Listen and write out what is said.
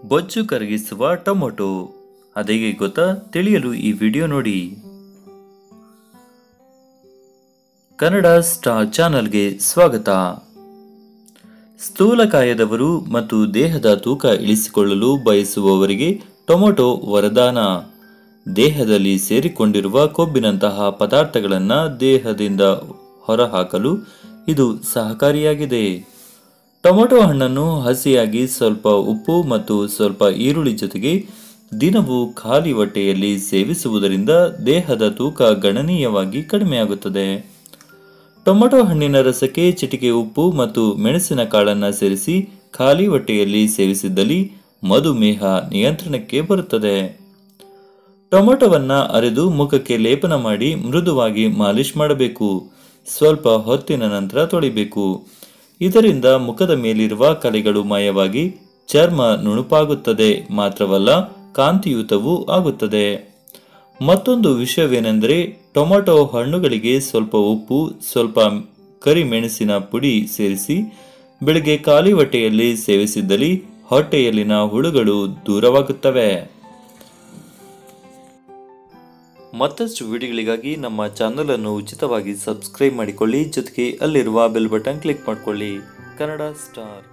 ಬೊಜ್ಜು ಕರಗಿಸುವ ಟೊಮೊಟೊ ಅದೇಗೆ ಗೊತ್ತಾ? ತಿಳಿಯಲು ಈ ವಿಡಿಯೋ ನೋಡಿ. ಕನ್ನಡ ಸ್ಟಾರ್ ಚಾನಲ್ಗೆ ಸ್ವಾಗತ. ಸ್ಥೂಲಕಾಯದವರು ಮತ್ತು ದೇಹದ ತೂಕ ಇಳಿಸಿಕೊಳ್ಳಲು ಬಯಸುವವರಿಗೆ ಟೊಮೊಟೊ ವರದಾನ. ದೇಹದಲ್ಲಿ ಸೇರಿಕೊಂಡಿರುವ ಕೊಬ್ಬಿನಂತಹ ಪದಾರ್ಥಗಳನ್ನು ದೇಹದಿಂದ ಹೊರಹಾಕಲು ಇದು ಸಹಕಾರಿಯಾಗಿದೆ. ಟೊಮೊಟೊ ಹಣ್ಣನ್ನು ಹಸಿಯಾಗಿ ಸ್ವಲ್ಪ ಉಪ್ಪು ಮತ್ತು ಸ್ವಲ್ಪ ಈರುಳ್ಳಿ ಜೊತೆಗೆ ದಿನವೂ ಖಾಲಿ ಹೊಟ್ಟೆಯಲ್ಲಿ ಸೇವಿಸುವುದರಿಂದ ದೇಹದ ತೂಕ ಗಣನೀಯವಾಗಿ ಕಡಿಮೆಯಾಗುತ್ತದೆ. ಟೊಮೊಟೊ ಹಣ್ಣಿನ ರಸಕ್ಕೆ ಚಿಟಿಕೆ ಉಪ್ಪು ಮತ್ತು ಮೆಣಸಿನ ಕಾಳನ್ನು ಸೇರಿಸಿ ಖಾಲಿ ಹೊಟ್ಟೆಯಲ್ಲಿ ಸೇವಿಸಿದ್ದಲ್ಲಿ ಮಧುಮೇಹ ನಿಯಂತ್ರಣಕ್ಕೆ ಬರುತ್ತದೆ. ಟೊಮೊಟೊವನ್ನು ಅರೆದು ಮುಖಕ್ಕೆ ಲೇಪನ ಮಾಡಿ ಮೃದುವಾಗಿ ಮಾಲಿಷ್ ಮಾಡಬೇಕು. ಸ್ವಲ್ಪ ಹೊತ್ತಿನ ನಂತರ ತೊಳಿಬೇಕು. ಇದರಿಂದ ಮುಖದ ಮೇಲಿರುವ ಕಲೆಗಳು ಮಾಯವಾಗಿ ಚರ್ಮ ನುಣುಪಾಗುತ್ತದೆ, ಮಾತ್ರವಲ್ಲ ಕಾಂತಿಯುತವೂ ಆಗುತ್ತದೆ. ಮತ್ತೊಂದು ವಿಷಯವೇನೆಂದರೆ, ಟೊಮೊಟೊ ಹಣ್ಣುಗಳಿಗೆ ಸ್ವಲ್ಪ ಉಪ್ಪು, ಸ್ವಲ್ಪ ಕರಿಮೆಣಸಿನ ಪುಡಿ ಸೇರಿಸಿ ಬೆಳಗ್ಗೆ ಖಾಲಿ ಹೊಟ್ಟೆಯಲ್ಲಿ ಸೇವಿಸಿದ್ದಲ್ಲಿ ಹೊಟ್ಟೆಯಲ್ಲಿನ ಹುಳುಗಳು ದೂರವಾಗುತ್ತವೆ. ಮತ್ತಷ್ಟು ವಿಡಿಯೋಗಳಿಗಾಗಿ ನಮ್ಮ ಚಾನಲನ್ನು ಉಚಿತವಾಗಿ ಸಬ್ಸ್ಕ್ರೈಬ್ ಮಾಡಿಕೊಳ್ಳಿ. ಜೊತೆಗೆ ಅಲ್ಲಿರುವ ಬೆಲ್ ಬಟನ್ ಕ್ಲಿಕ್ ಮಾಡಿಕೊಳ್ಳಿ. ಕನ್ನಡ ಸ್ಟಾರ್.